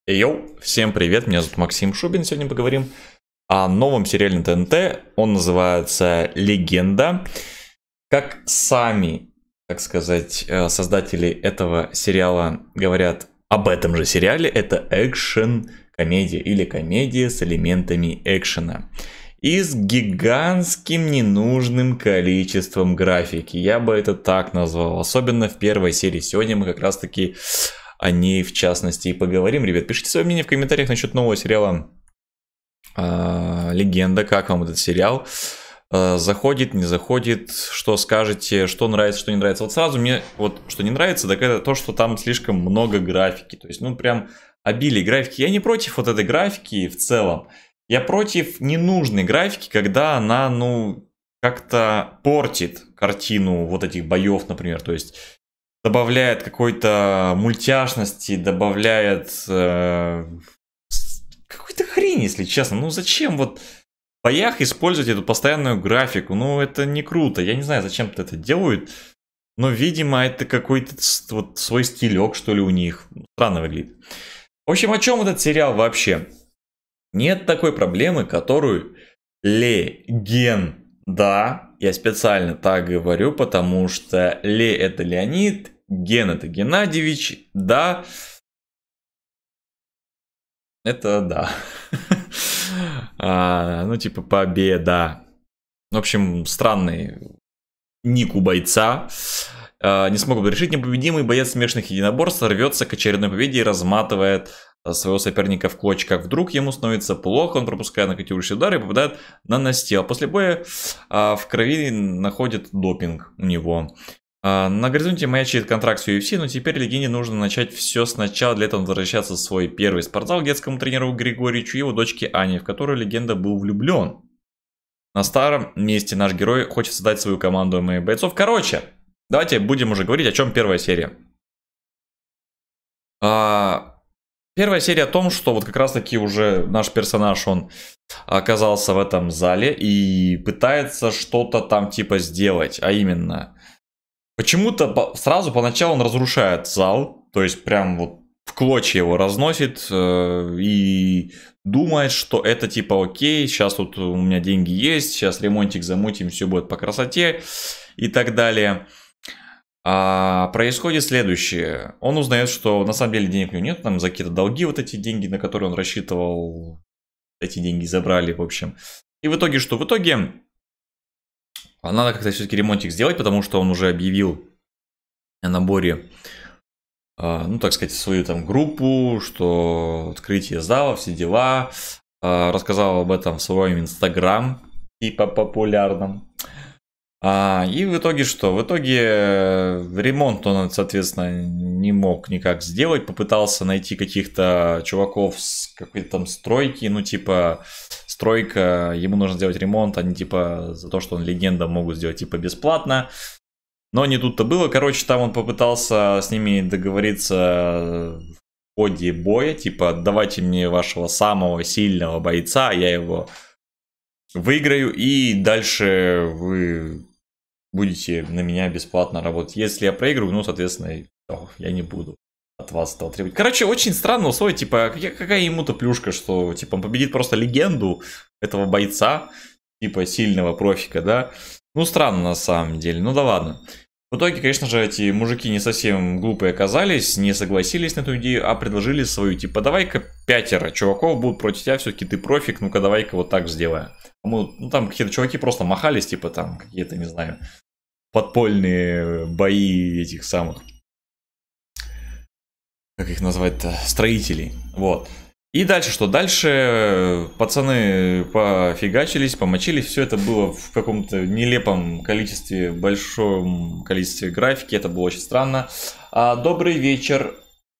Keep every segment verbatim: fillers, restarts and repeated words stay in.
Йоу, всем привет, меня зовут Максим Шубин. Сегодня поговорим о новом сериале на Т Н Т. Он называется «Легенда». Как сами, так сказать, создатели этого сериала говорят об этом же сериале, это экшен-комедия или комедия с элементами экшена. И с гигантским ненужным количеством графики. Я бы это так назвал. Особенно в первой серии. Сегодня мы как раз таки о ней в частности и поговорим. Ребят, пишите свое мнение в комментариях насчет нового сериала э, «Легенда». Как вам этот сериал? Э, заходит, не заходит? Что скажете? Что нравится, что не нравится? Вот сразу мне вот что не нравится, так это то, что там слишком много графики. То есть, ну прям обилие графики. Я не против вот этой графики в целом. Я против ненужной графики, когда она, ну, как-то портит картину вот этих боев, например. То есть добавляет какой-то мультяшности, добавляет э, какой-то хрень, если честно. Ну зачем вот в боях использовать эту постоянную графику? Ну это не круто. Я не знаю, зачем это делают. Но, видимо, это какой-то вот свой стилек, что ли, у них. Странно выглядит. В общем, о чем этот сериал вообще? Нет такой проблемы, которую легенда. Я специально так говорю, потому что Ле это Леонид, Ген это Геннадьевич, да. Это да. а, ну, типа победа. В общем, странный ник у бойца. А, не смог бы решить, непобедимый боец смешанных единоборств рвется к очередной победе и разматывает своего соперника в клочья. Как вдруг ему становится плохо, он пропускает нокаутирующий удар и попадает на настил. После боя а, в крови находит допинг у него. А, на горизонте маячит контракт с Ю Эф Си, но теперь Легенде нужно начать все сначала. Для этого он возвращается в свой первый спортзал к детскому тренеру Григорьевичу и его дочке Ане, в которую Легенда был влюблен. На старом месте наш герой хочет создать свою команду эм эм а бойцов. Короче, давайте будем уже говорить, о чем первая серия. А... Первая серия о том, что вот как раз таки уже наш персонаж, он оказался в этом зале и пытается что-то там типа сделать, а именно, почему-то сразу поначалу он разрушает зал, то есть прям вот в клочья его разносит э, и думает, что это типа окей, сейчас тут у меня деньги есть, сейчас ремонтик замутим, все будет по красоте и так далее. А происходит следующее. Он узнает, что на самом деле денег у него нет, там за какие-то долги вот эти деньги, на которые он рассчитывал, эти деньги забрали, в общем. И в итоге что? В итоге надо как-то все-таки ремонтик сделать, потому что он уже объявил о наборе, ну так сказать, свою там группу, что открытие зала, все дела. Рассказал об этом в своем инстаграм, типа популярном. А, и в итоге что? В итоге ремонт он, соответственно, не мог никак сделать. Попытался найти каких-то чуваков с какой-то там стройки. Ну, типа, стройка, ему нужно сделать ремонт. Они, типа, за то, что он легенда, могут сделать, типа, бесплатно. Но не тут-то было. Короче, там он попытался с ними договориться в ходе боя. Типа, давайте мне вашего самого сильного бойца, я его выиграю, и дальше вы будете на меня бесплатно работать. Если я проигрываю, ну, соответственно, о, я не буду от вас этого требовать. Короче, очень странно условие, типа, какая ему-то плюшка, что, типа, он победит просто легенду этого бойца, типа, сильного профика, да? Ну, странно на самом деле, ну да ладно. В итоге, конечно же, эти мужики не совсем глупые оказались, не согласились на эту идею, а предложили свою, типа, давай-ка пятеро чуваков будут против тебя, все-таки ты профик, ну-ка давай-ка вот так сделаем. Ну, там какие-то чуваки просто махались, типа, там, какие-то, не знаю, подпольные бои этих самых, как их назвать-то, строителей, вот. И дальше что? Дальше пацаны пофигачились, помочились. Все это было в каком-то нелепом количестве, большом количестве графики. Это было очень странно. А, добрый вечер,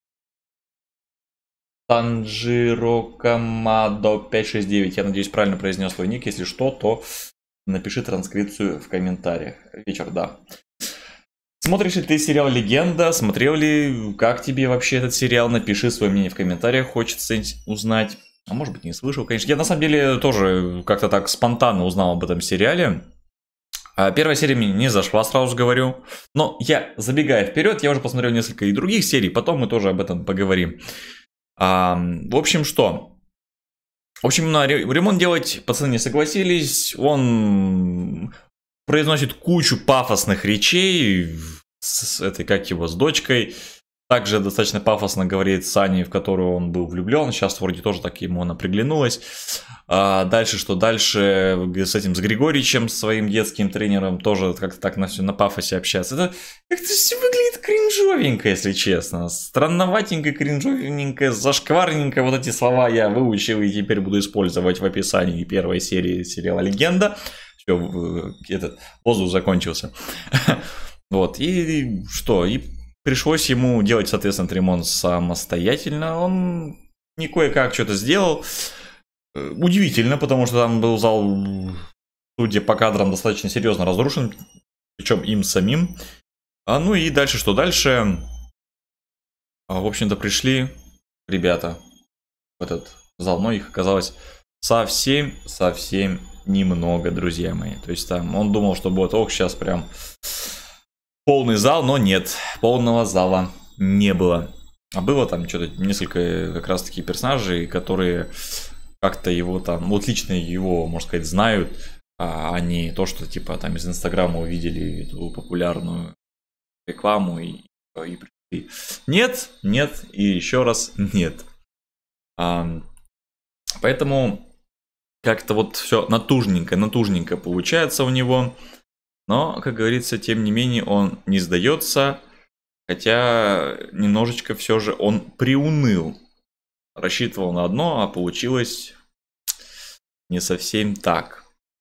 Танжиро Камадо пять шесть девять. Я надеюсь, правильно произнес свой ник. Если что, то напиши транскрипцию в комментариях. Вечер, да. Смотришь ли ты сериал «Легенда»? Смотрел ли? Как тебе вообще этот сериал? Напиши свое мнение в комментариях, хочется узнать. А может быть, не слышал, конечно. Я на самом деле тоже как-то так спонтанно узнал об этом сериале. Первая серия мне не зашла, сразу говорю. Но я, забегая вперед, я уже посмотрел несколько и других серий, потом мы тоже об этом поговорим. А, в общем, что? В общем, на ремонт делать пацаны не согласились. Он произносит кучу пафосных речей с этой, как его, с дочкой. Также достаточно пафосно говорит с Аней, в которую он был влюблен. Сейчас вроде тоже так ему она приглянулась. А дальше что? Дальше с этим, с Григоричем, своим детским тренером, тоже как-то так на, на пафосе общаться. Это как-то все выглядит кринжовенько, если честно. Странноватенько, кринжовенько, зашкварненько. Вот эти слова я выучил и теперь буду использовать в описании первой серии сериала «Легенда». Все, этот воздух закончился. Вот, и что? И пришлось ему делать, соответственно, ремонт самостоятельно. Он не кое-как что-то сделал. Удивительно, потому что там был зал, судя по кадрам, достаточно серьезно разрушен. Причем им самим. А, ну и дальше что? Дальше, в общем-то, пришли ребята в этот зал. Но их оказалось совсем-совсем немного, друзья мои. То есть там он думал, что будет, ох, сейчас прям полный зал, но нет, полного зала не было. А было там что-то несколько как раз таки персонажей, которые как-то его там, вот лично его, можно сказать, знают, а не то, что типа там из Инстаграма увидели эту популярную рекламу и, и пришли. Нет, нет и еще раз нет. А, поэтому как-то вот все натужненько, натужненько получается у него. Но, как говорится, тем не менее он не сдается, хотя немножечко все же он приуныл. Рассчитывал на одно, а получилось не совсем так.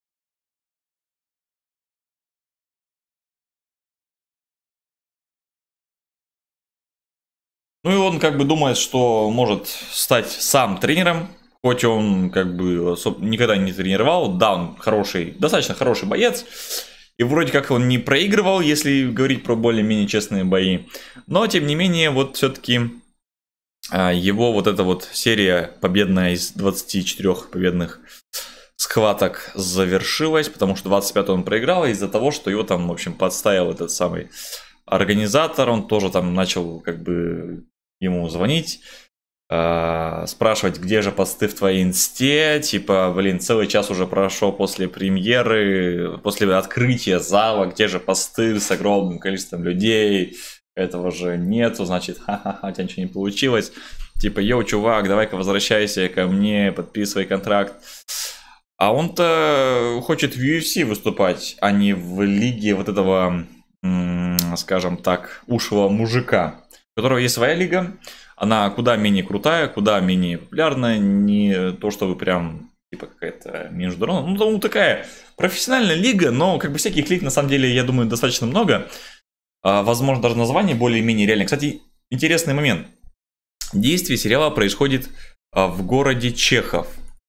Ну и он как бы думает, что может стать сам тренером, хоть он как бы никогда не тренировал. Да, он хороший, достаточно хороший боец. И вроде как он не проигрывал, если говорить про более-менее честные бои. Но, тем не менее, вот все-таки его вот эта вот серия победная из двадцати четырёх победных схваток завершилась. Потому что двадцать пятую он проиграл из-за того, что его там, в общем, подставил этот самый организатор. Он тоже там начал как бы ему звонить. Спрашивать, где же посты в твоей инсте, типа, блин, целый час уже прошел после премьеры, после открытия зала, где же посты с огромным количеством людей, этого же нету, значит, ха-ха-ха, у тебя ничего не получилось, типа, йоу, чувак, давай-ка возвращайся ко мне, подписывай контракт. А он-то хочет в ю эф си выступать, а не в лиге вот этого, скажем так, ушлого мужика, у которого есть своя лига. Она куда менее крутая, куда менее популярная, не то, что вы прям, типа, какая-то международная, ну, ну, такая профессиональная лига, но, как бы, всяких лиг, на самом деле, я думаю, достаточно много. А, возможно, даже название более-менее реальное. Кстати, интересный момент. Действие сериала происходит а, в городе Чехов.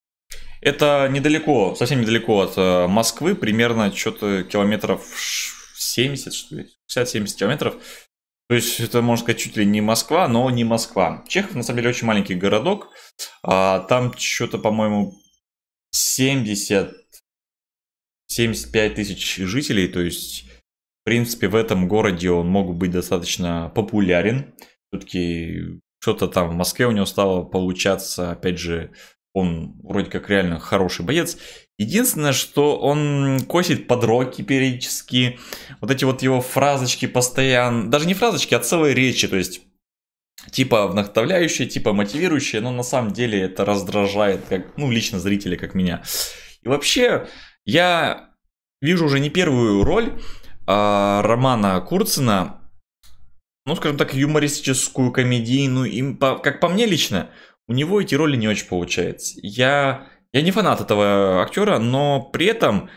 Это недалеко, совсем недалеко от а, Москвы, примерно, что-то километров семьдесят, что ли, шестьдесят-семьдесят километров. То есть это, можно сказать, чуть ли не Москва, но не Москва. Чехов, на самом деле, очень маленький городок. А, там что-то, по-моему, семьдесят семьдесят пять тысяч жителей. То есть, в принципе, в этом городе он мог быть достаточно популярен. Все-таки что-то там в Москве у него стало получаться. Опять же, он вроде как реально хороший боец. Единственное, что он косит под роки периодически. Вот эти вот его фразочки постоянно. Даже не фразочки, а целые речи. То есть, типа вдохновляющие, типа мотивирующие. Но на самом деле это раздражает, как, ну, лично зрителя, как меня. И вообще, я вижу уже не первую роль а, Романа Курцина. Ну, скажем так, юмористическую, комедийную. И, по, как по мне лично, у него эти роли не очень получается. Я... Я не фанат этого актера, но при этом,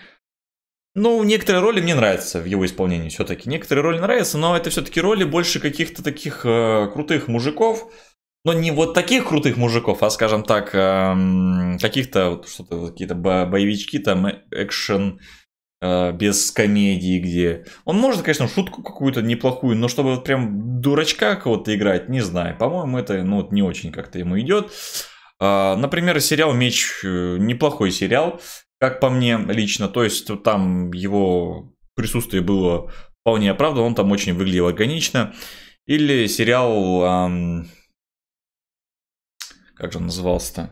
ну, некоторые роли мне нравятся в его исполнении все-таки. Некоторые роли нравятся, но это все-таки роли больше каких-то таких э, крутых мужиков. Но не вот таких крутых мужиков, а, скажем так, э, каких-то, вот, что-то, какие-то боевички, там, экшен, э, без комедии, где... Он может, конечно, шутку какую-то неплохую, но чтобы вот прям дурачка кого-то играть, не знаю. По-моему, это, ну, вот не очень как-то ему идет. Например, сериал «Меч» неплохой сериал, как по мне лично. То есть там его присутствие было вполне оправдано, он там очень выглядел органично. Или сериал эм, Как же он назывался-то?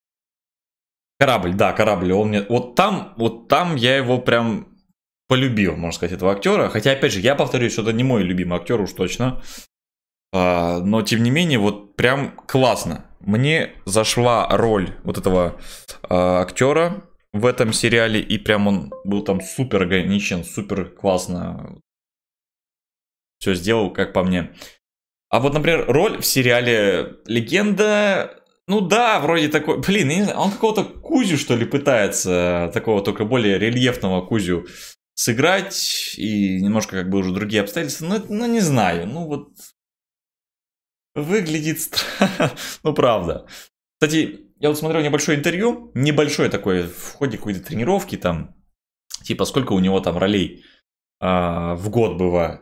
Корабль, да, корабль. Он мне... Вот там, вот там я его прям полюбил, можно сказать, этого актера. Хотя, опять же, я повторюсь, что это не мой любимый актер уж точно. А, но, тем не менее, вот прям классно. Мне зашла роль вот этого а, актера в этом сериале. И прям он был там супер органичен, супер классно все сделал, как по мне. А вот, например, роль в сериале «Легенда». Ну да, вроде такой, блин, я не знаю, он какого-то Кузю, что ли, пытается, такого только более рельефного Кузю сыграть, и немножко как бы уже другие обстоятельства, ну, ну не знаю, ну вот, выглядит странно, ну правда. Кстати, я вот смотрел небольшое интервью, небольшое такое, в ходе какой-то тренировки там, типа сколько у него там ролей а, в год бывает.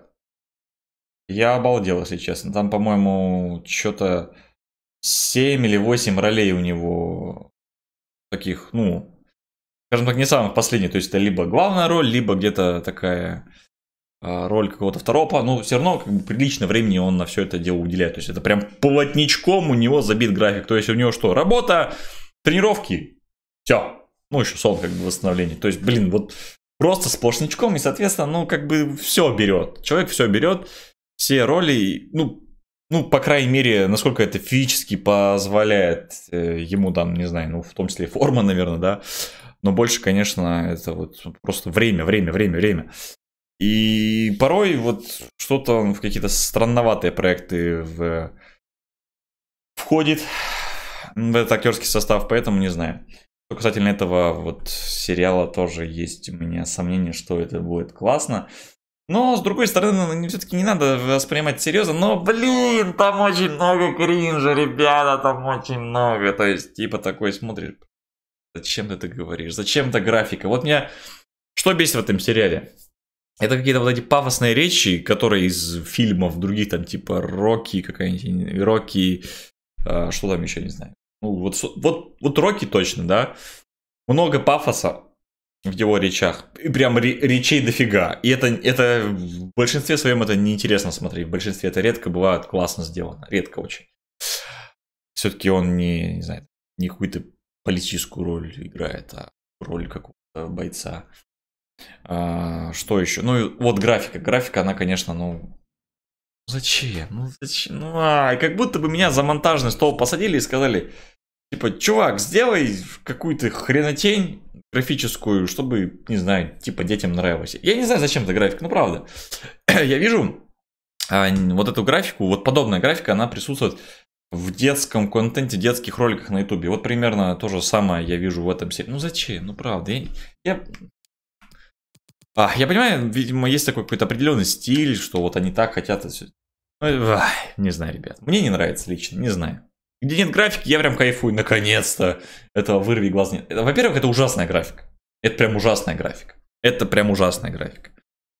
Я обалдел, если честно, там, по-моему, что-то... семь или восемь ролей у него таких, ну, скажем так, не самых последних. То есть это либо главная роль, либо где-то такая а, роль какого-то второго плана. Но все равно как бы прилично времени он на все это дело уделяет. То есть это прям плотничком у него забит график. То есть у него что? Работа, тренировки, все. Ну, еще сон, как бы восстановление. То есть, блин, вот просто сплошнячком, и, соответственно, ну, как бы все берет. Человек все берет, все роли, ну, Ну, по крайней мере, насколько это физически позволяет э, ему, там, не знаю, ну, в том числе форма, наверное, да. Но больше, конечно, это вот просто время, время, время, время. И порой вот что-то в какие-то странноватые проекты в... входит в этот актерский состав, поэтому не знаю. Что касательно этого вот сериала, тоже есть у меня сомнение, что это будет классно. Но, с другой стороны, все-таки не надо воспринимать серьезно. Но, блин, там очень много кринжа, ребята, там очень много. То есть, типа, такой смотришь. Зачем ты это говоришь? Зачем-то графика? Вот меня что бесит в этом сериале? Это какие-то вот эти пафосные речи, которые из фильмов других, там, типа, Рокки какая-нибудь, Рокки, а, что там еще, не знаю. Ну, вот, вот, вот Рокки точно, да? Много пафоса в его речах. И прям речей дофига. И это, это в большинстве своем это неинтересно смотреть. В большинстве это редко бывает классно сделано. Редко очень. Все-таки он не, не знаю, не какую-то политическую роль играет, а роль какого-то бойца. А, что еще? Ну, вот графика. Графика, она, конечно, ну... Зачем? Ну, зачем? Ну, а, как будто бы меня за монтажный стол посадили и сказали, типа, чувак, сделай какую-то хренотень графическую, чтобы, не знаю, типа, детям нравилось. Я не знаю, зачем эта графика, ну, правда. Я вижу а, вот эту графику, вот подобная графика, она присутствует в детском контенте, детских роликах на ютубе. Вот примерно то же самое я вижу в этом сериале. Ну, зачем? Ну, правда. Я... я... А, я понимаю, видимо, есть такой какой-то определенный стиль, что вот они так хотят. Ах, не знаю, ребят. Мне не нравится лично, не знаю. Где нет графики, я прям кайфую, наконец-то. Этого вырви глаз нет. Во-первых, это ужасная графика. Это прям ужасная графика. Это прям ужасная графика.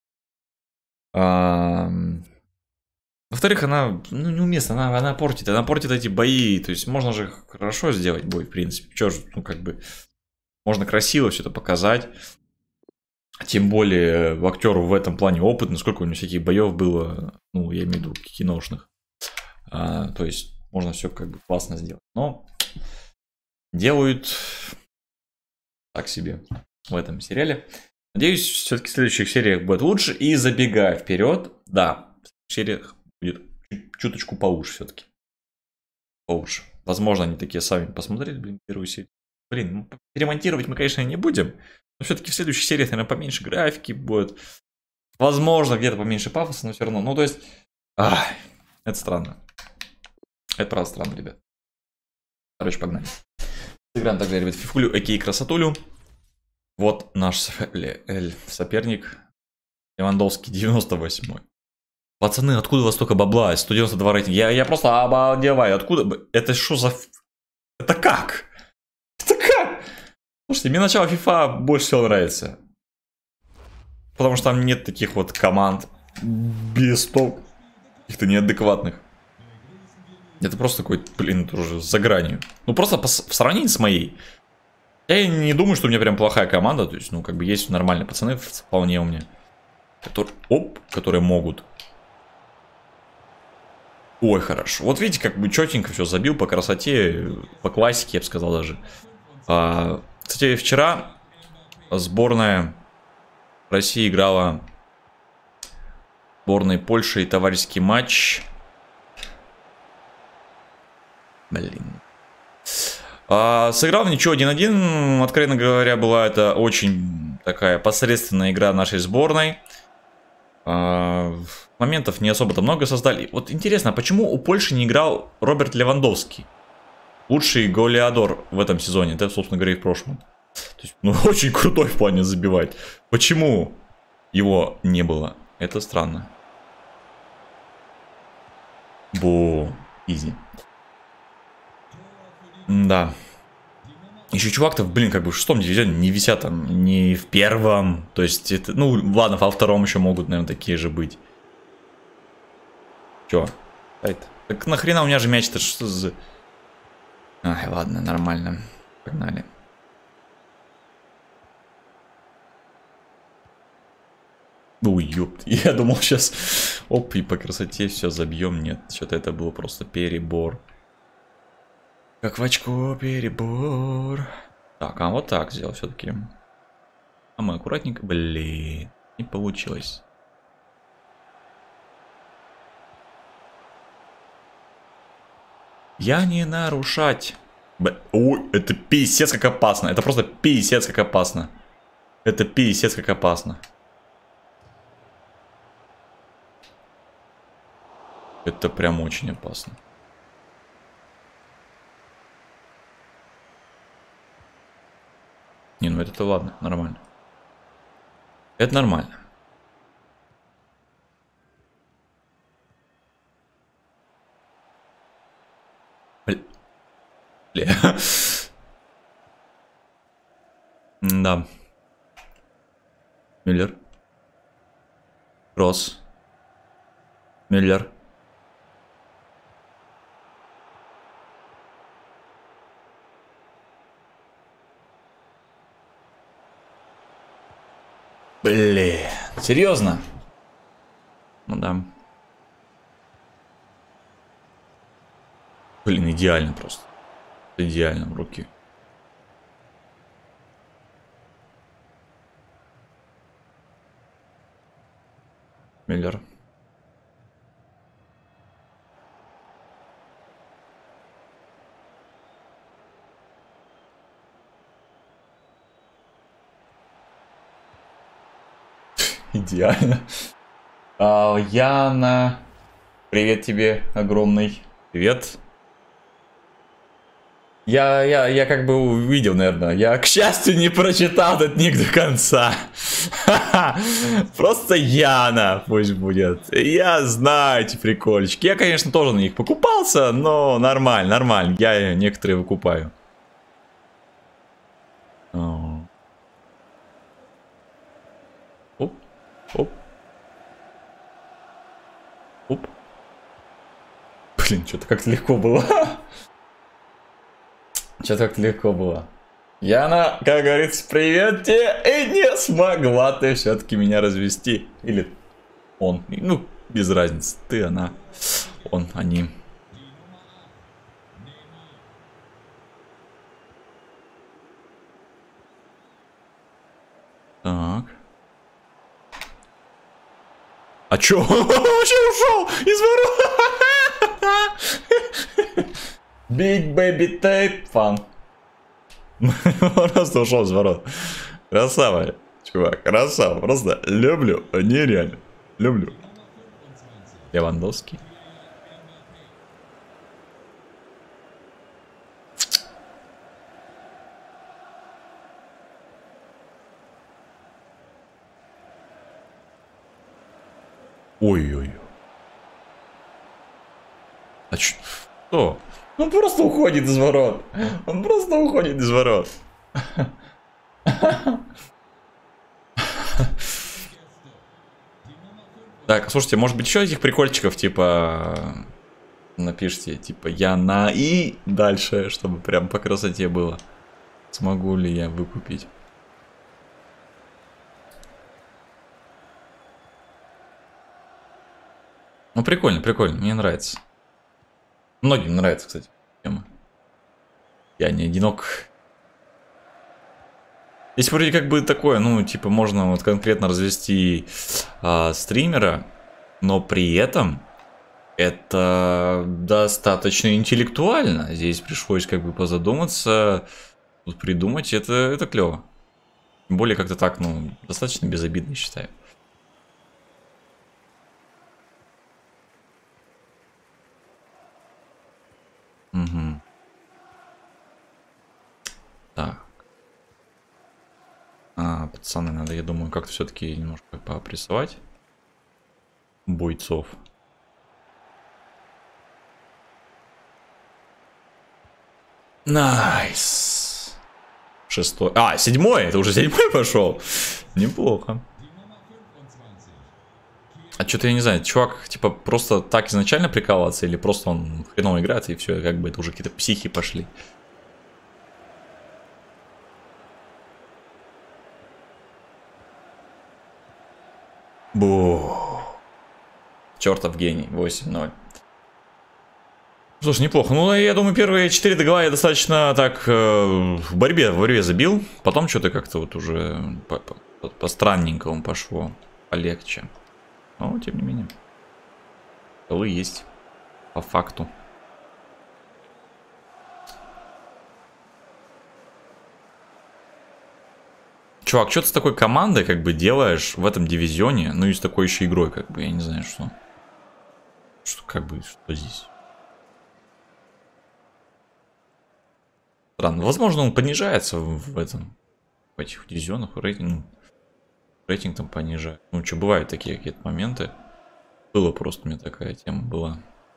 А... Во-вторых, она ну, неуместна, она, она портит, она портит эти бои. То есть можно же хорошо сделать бой, в принципе. Чё же, ну как бы, можно красиво все это показать. Тем более актер в этом плане опытный, сколько у него всяких боев было, ну, я имею в виду киношных. А, то есть можно все как бы классно сделать. Но делают так себе в этом сериале. Надеюсь, все-таки в следующих сериях будет лучше. И забегая вперед, да, в сериях будет чуточку получше все-таки. Получше. Возможно, они такие сами посмотрели, блин, первую серию. Блин, ну, ремонтировать мы, конечно, не будем. Но все-таки в следующих сериях, наверное, поменьше графики будет. Возможно, где-то поменьше пафоса, но все равно. Ну, то есть, ах, это странно. Это правда странно, ребят. Короче, погнали. Сыграем также, ребят, фифулю, окей, красотулю. Вот наш соперник. Левандовский, девяносто восьмой. Пацаны, откуда у вас столько бабла? сто девяносто два рейтинг. Я, я просто обалдеваю. Откуда? Это что за... Это как? Это как? Слушайте, мне начало FIFA больше всего нравится. Потому что там нет таких вот команд без топ. Каких-то неадекватных. Это просто такой, блин, тоже за гранью. Ну просто по, в сравнении с моей. Я не думаю, что у меня прям плохая команда. То есть, ну как бы есть нормальные пацаны вполне у меня. Которые, оп, которые могут. Ой, хорошо. Вот видите, как бы четенько все забил по красоте, по классике, я бы сказал даже. А, кстати, вчера сборная России играла сборной Польши и товарищеский матч. Блин. А, сыграл ничего один-один. Откровенно говоря, была это очень такая посредственная игра нашей сборной. А, моментов не особо-то много создали. Вот интересно, а почему у Польши не играл Роберт Левандовский? Лучший голеадор в этом сезоне, да, собственно говоря, и в прошлом. То есть, ну, очень крутой в плане забивать. Почему его не было? Это странно. Бу, изи. Да. Еще чувак-то, блин, как бы в шестом дивизионе не висят там, не в первом. То есть, это, ну, ладно, во втором еще могут, наверное, такие же быть. Че? Так нахрена у меня же мяч-то, что за... Ай, ладно, нормально. Погнали. Ой, ёпт. Я думал сейчас, оп, и по красоте все забьем. Нет, что-то это было просто перебор. Как в очко перебор. Так, а вот так сделал все-таки. А мы аккуратненько. Блин, не получилось. Я не нарушать. Б... Ой, это писец как опасно. Это просто писец как опасно. Это писец как опасно. Это прям очень опасно. Не, ну это-то ладно, нормально. Это нормально. Бля. Да. Мюллер. Кросс. Мюллер. Блин, серьезно? Ну да. Блин, идеально просто. Идеально в руки. Миллер. Идеально. А, Яна. Привет тебе огромный. Привет. Я, я, я как бы увидел, наверное. Я, к счастью, не прочитал этот ник до конца. Просто Яна пусть будет. Я знаю эти прикольчики. Я, конечно, тоже на них покупался, но нормально, нормально. Я некоторые выкупаю. Оп, оп. Оп. Блин, что-то как-то легко было. Что-то как-то легко было. Яна, как говорится, привет тебе. И не смогла ты все-таки меня развести. Или он. Ну, без разницы. Ты, она. Он, они. Так. А чё? Вообще ушел из ворот. Big baby tape fun. Просто ушел из ворот. Красава, чувак, красава. Просто люблю, нереально. Люблю. Левандовский. Ой-ой-ой. А что? Он просто уходит из ворот. Он просто уходит из ворот. Так, слушайте, может быть еще этих прикольчиков, типа... Напишите, типа, я на и дальше, чтобы прям по красоте было. Смогу ли я выкупить? Ну, прикольно, прикольно, мне нравится. Многим нравится, кстати, тема. Я не одинок. Здесь вроде как бы такое, ну, типа, можно вот конкретно развести а, стримера, но при этом это достаточно интеллектуально. Здесь пришлось как бы позадуматься, тут придумать, это, это клево. Тем более как-то так, ну, достаточно безобидно, считаю. Угу. Так. А, пацаны, надо, я думаю, как-то все-таки немножко попрессовать бойцов. Найс. Шестой. А, седьмой. Это уже седьмой пошел. Неплохо. А что-то я не знаю, чувак, типа, просто так изначально прикалываться, или просто он хреново играет, и все, как бы это уже какие-то психи пошли. Бу. Чертов гений. восемь ноль. Слушай, неплохо. Ну, я думаю, первые четыре догола я достаточно так э, в борьбе, в борьбе забил. Потом что-то как-то вот уже по, по, по странненькому пошло. Полегче. Но, тем не менее. Голы есть. По факту. Чувак, что ты с такой командой как бы делаешь в этом дивизионе? Ну и с такой еще игрой, как бы, я не знаю, что. Что как бы, что здесь? Странно. Возможно, он понижается в этом, в этих дивизионах, рейтинг, рейтинг там понижает. Ну, что, бывают такие какие-то моменты. Было просто, у меня такая тема была.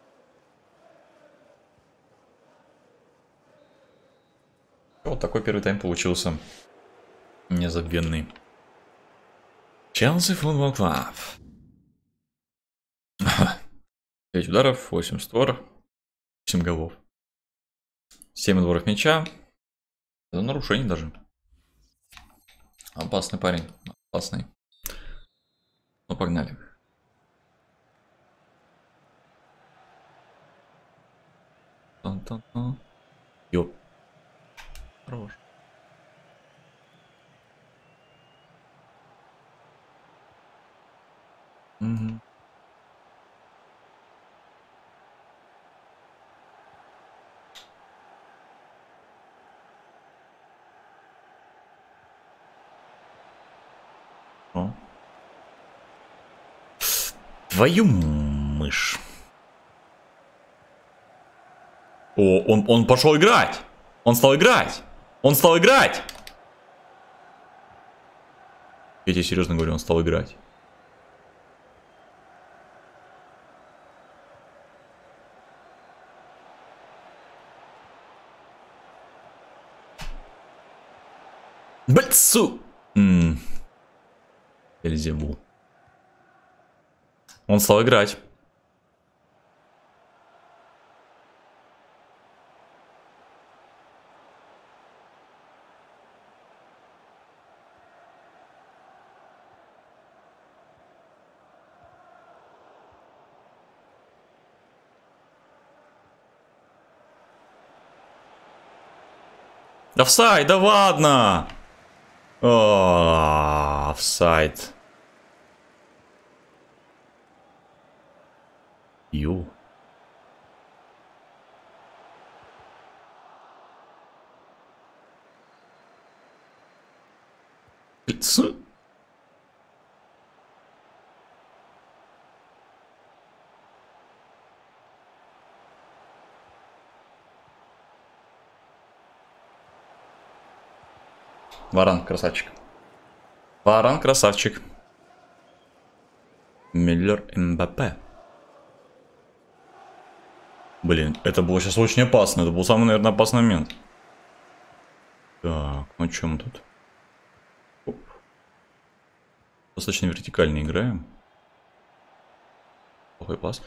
Вот такой первый тайм получился. Незабвенный. Челси Футбол Клаб. пять ударов, восемь створ, семь голов. семь отборов мяча. Это нарушение даже. Опасный парень. Опасный. Ну, погнали. Ёп. Хорош. Угу. О. Твою мышь. О, он, он пошел играть. Он стал играть. Он стал играть. Я тебе серьезно говорю, он стал играть. Бальцу. Эльзевул. Он стал играть. Офсайд, да ладно! О, офсайд. Ю. Ц. Варан, красавчик. Варан, красавчик. Миллер, Мбаппе. Блин, это было сейчас очень опасно. Это был самый, наверное, опасный момент. Так, ну что мы тут? Оп. Достаточно вертикально играем. Плохой пас.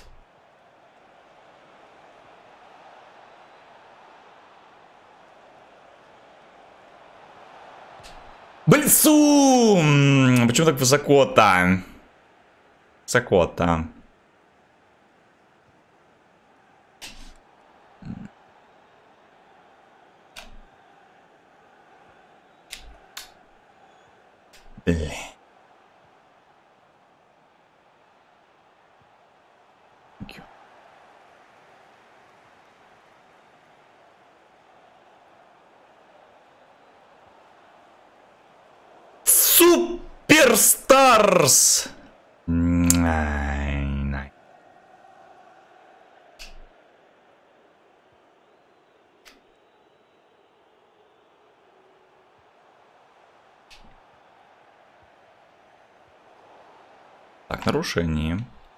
Блицу! Почему так высоко-то? Высоко-то. Блин. Суперстарс! Так, нарушение.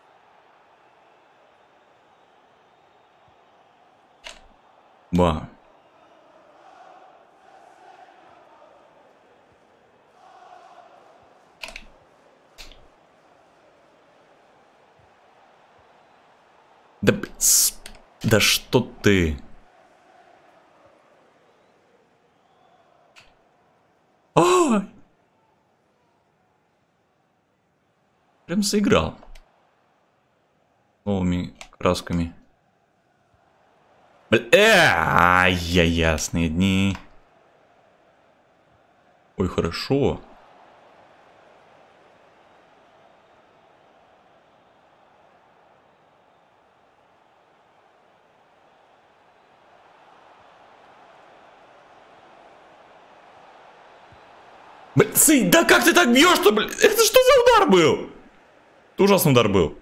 Ба. Да, да что ты? Ой! Прям заиграл. Новыми красками. Ай, я ясные дни. Ой, хорошо. Блин, да как ты так бьешь-то, блин? Это что за удар был? Это ужасный удар был.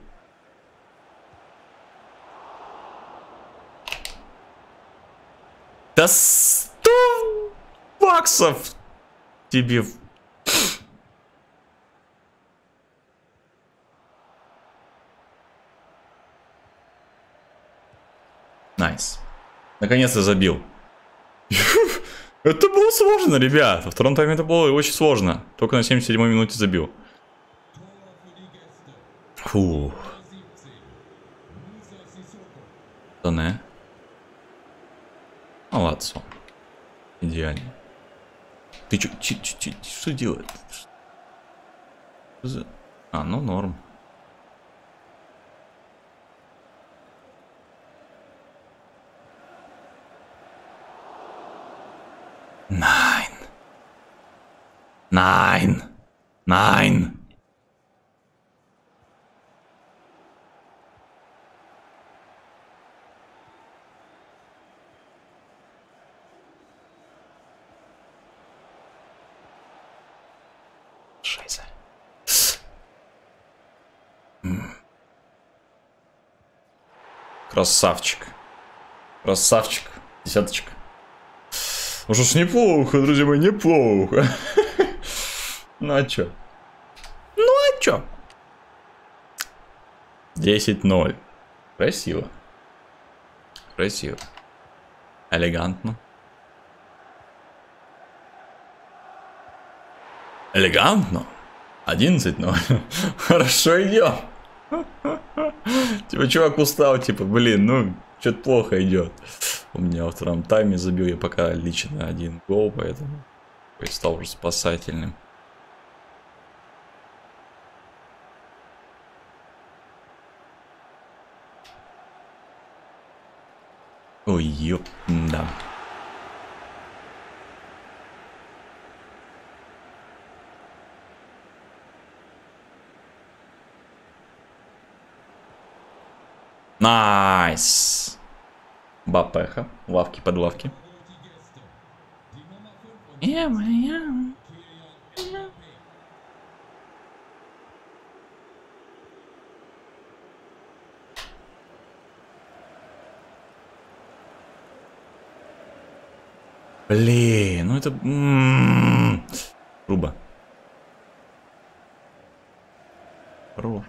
Да сто баксов тебе. Найс. Наконец-то забил. Это было сложно, ребят. Во втором тайме это было очень сложно. Только на семьдесят седьмой минуте забил. Фу. Да не. Молодцом. Идеально. Ты чё, чё, чё, чё, что делать? Что за... А, ну норм. Найн. Найн. Найн. Шайзе. Красавчик. Красавчик. Десяточка. Ну что ж, неплохо, друзья мои, неплохо. Ну а чё? Ну а чё? десять ноль. Красиво. Красиво. Элегантно. Элегантно. одиннадцать ноль. Хорошо идет. Типа чувак устал, типа, блин, ну, что-то плохо идет. У меня во втором тайме забил я пока лично один гол, поэтому стал уже спасательным. Ой, ёп, да. Найс. Бапеха. Лавки под лавки. Блин, ну это... М-м-м. Грубо. Хорош.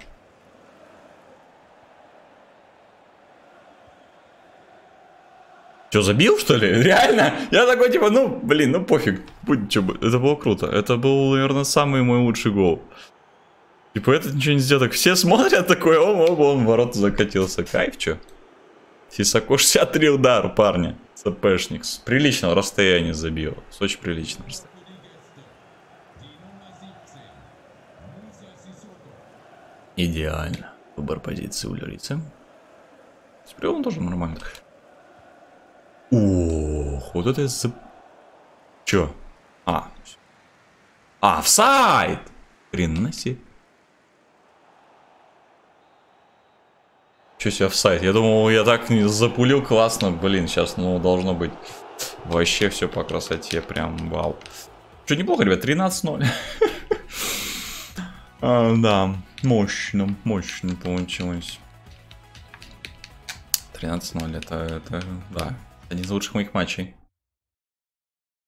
Че, забил, что ли? Реально? Я такой, типа, ну, блин, ну пофиг. Будь, что, это было круто. Это был, наверное, самый мой лучший гол. Типа, этот ничего не сделал. Так все смотрят, такой, о, о, он в ворота закатился. Кайф, чё? Сисако шестьдесят три удара, парня. ЦПшник. С приличного расстояния забил. С очень приличного расстояния. Идеально. Выбор позиции у Льрицы. С приемом тоже нормально. Ох, вот это за... Чё? А. А, офсайд! Хрена себе. Че себе офсайд? Я думал, я так не запулил классно. Блин, сейчас, ну, должно быть вообще все по красоте. Прям вау. Что, неплохо, ребят, тринадцать ноль. а, да, мощно, мощно получилось. тринадцать ноль, это, это, да, один из лучших моих матчей.